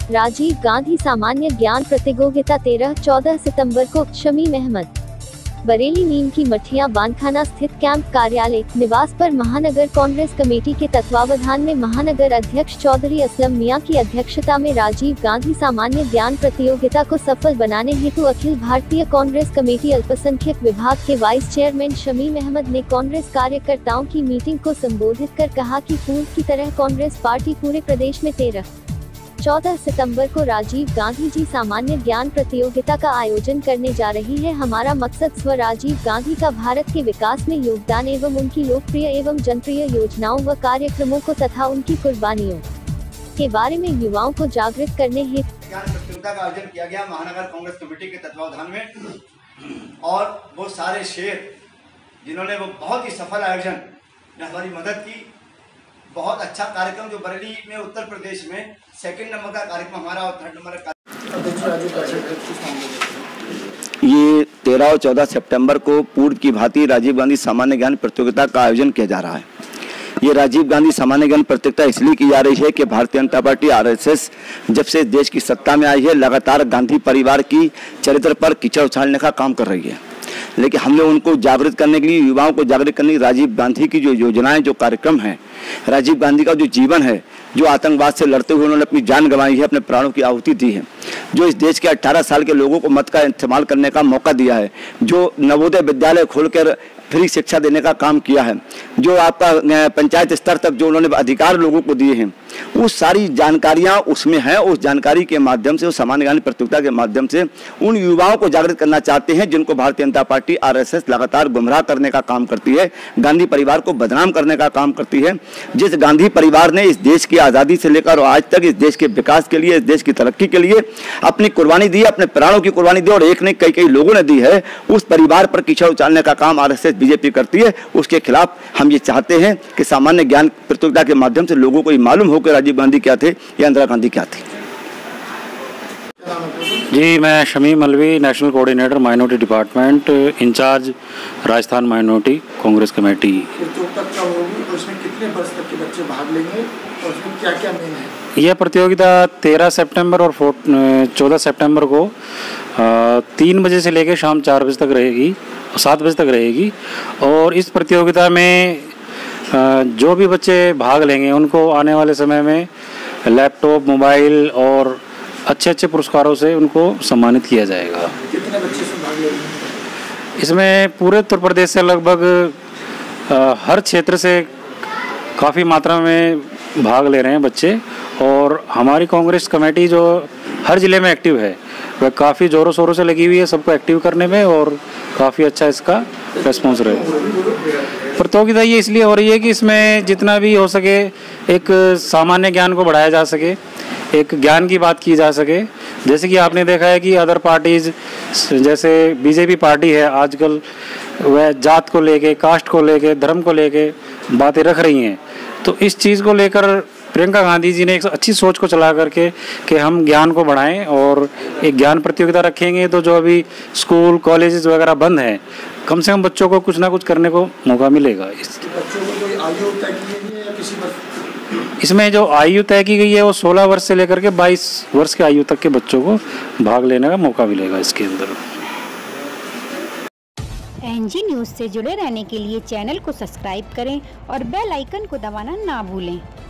राजीव गांधी सामान्य ज्ञान प्रतियोगिता 13-14 सितंबर को। शमीम अहमद, बरेली नीम की मठिया बांधखाना स्थित कैंप कार्यालय निवास पर महानगर कांग्रेस कमेटी के तत्वावधान में महानगर अध्यक्ष चौधरी असलम मियां की अध्यक्षता में राजीव गांधी सामान्य ज्ञान प्रतियोगिता को सफल बनाने हेतु अखिल भारतीय कांग्रेस कमेटी अल्पसंख्यक विभाग के वाइस चेयरमैन शमीम अहमद ने कांग्रेस कार्यकर्ताओं की मीटिंग को संबोधित कर कहा कि पूर्व की तरह कांग्रेस पार्टी पूरे प्रदेश में 13-14 सितंबर को राजीव गांधी जी सामान्य ज्ञान प्रतियोगिता का आयोजन करने जा रही है। हमारा मकसद स्व राजीव गांधी का भारत के विकास में योगदान एवं उनकी लोकप्रिय एवं जनप्रिय योजनाओं व कार्यक्रमों को तथा उनकी कुर्बानियों के बारे में युवाओं को जागृत करने हेतु ज्ञान प्रतियोगिता का आयोजन किया गया महानगर कांग्रेस कमेटी के तत्वावधान में। और वो सारे शेर जिन्होंने वो बहुत ही सफल आयोजन ने हमारी मदद की। बहुत अच्छा कार्यक्रम जो बरेली में उत्तर प्रदेश में सेकंड नंबर का कार्यक्रम हमारा और थर्ड नंबर का। ये 13 और 14 सितंबर को पूर्व की भांति राजीव गांधी सामान्य ज्ञान प्रतियोगिता का आयोजन किया जा रहा है। ये राजीव गांधी सामान्य ज्ञान प्रतियोगिता इसलिए की जा रही है कि भारतीय जनता पार्टी आरएसएस जब से देश की सत्ता में आई है लगातार गांधी परिवार की चरित्र पर कीचड़ उछालने का काम कर रही है। लेकिन हमने उनको जागृत करने के लिए, युवाओं को जागृत करने के लिए राजीव गांधी की जो योजनाएं, जो कार्यक्रम हैं, राजीव गांधी का जो जीवन है, जो आतंकवाद से लड़ते हुए उन्होंने अपनी जान गंवाई है, अपने प्राणों की आहुति दी है, जो इस देश के 18 साल के लोगों को मत का इस्तेमाल करने का मौका दिया है, जो नवोदय विद्यालय खोलकर फ्री शिक्षा देने का काम किया है, जो आपका पंचायत स्तर तक जो उन्होंने अधिकार लोगों को दिए हैं, वो सारी जानकारियां उसमें हैं। उस जानकारी के माध्यम से, उस सामान्य ज्ञान प्रतियोगिता के माध्यम से उन युवाओं को जागृत करना चाहते हैं जिनको भारतीय जनता पार्टी आरएसएस लगातार गुमराह करने का काम करती है, गांधी परिवार को बदनाम करने का काम करती है। जिस गांधी परिवार ने इस देश की आज़ादी से लेकर आज तक इस देश के विकास के लिए, इस देश की तरक्की के लिए अपनी कुर्बानी दी, अपने प्राणों की कुर्बानी दी और एक ने कई लोगों ने दी है, उस परिवार पर कीचड़ उछालने का काम आरएसएस बीजेपी करती है। उसके खिलाफ हम ये चाहते हैं कि सामान्य ज्ञान प्रतियोगिता के माध्यम से लोगों को ये मालूम हो कि राजीव गांधी क्या थे या इंदिरा गांधी क्या थी। जी, मैं Shamim Alvi, national coordinator minority department, incharge Rajasthan minority Congress committee. उसमें कितने वर्ष तक के बच्चे भाग लेंगे और उसमें क्या-क्या मेन है? यह प्रतियोगिता 13 सितंबर और 14 सितंबर को 3 बजे से लेकर शाम 4 बजे तक रहेगी, 7 बजे तक रहेगी। और इस प्रतियोगिता में जो भी बच्चे भाग लेंगे उनको आने वाले समय में लैपटॉप, मोबाइल और अच्छे पुरस्कारों से उनको सम्मानित किया जाएगा। कितने बच्चे इसमें भाग लेंगे? इसमें पूरे उत्तर प्रदेश से लगभग हर क्षेत्र से काफ़ी मात्रा में भाग ले रहे हैं बच्चे। और हमारी कांग्रेस कमेटी जो हर ज़िले में एक्टिव है वह काफ़ी ज़ोरों शोरों से लगी हुई है सबको एक्टिव करने में, और काफ़ी अच्छा इसका रेस्पॉन्स रहे। प्रतियोगिता ये इसलिए हो रही है कि इसमें जितना भी हो सके एक सामान्य ज्ञान को बढ़ाया जा सके, एक ज्ञान की बात की जा सके। जैसे कि आपने देखा है कि अदर पार्टीज़ जैसे बीजेपी पार्टी है आजकल, वह जात को लेके, कास्ट को लेके, धर्म को लेके बातें रख रही हैं। तो इस चीज़ को लेकर प्रियंका गांधी जी ने एक अच्छी सोच को चला करके कि हम ज्ञान को बढ़ाएं और एक ज्ञान प्रतियोगिता रखेंगे तो जो अभी स्कूल कॉलेजेस वगैरह बंद हैं, कम से कम बच्चों को कुछ ना कुछ करने को मौका मिलेगा। बच्चों को कोई आयु तय की गई है या किसी पर? इसमें जो आयु तय की गई है वो 16 वर्ष से लेकर के 22 वर्ष के आयु तक के बच्चों को भाग लेने का मौका मिलेगा इसके अंदर। एनजी न्यूज़ से जुड़े रहने के लिए चैनल को सब्सक्राइब करें और बेल आइकन को दबाना ना भूलें।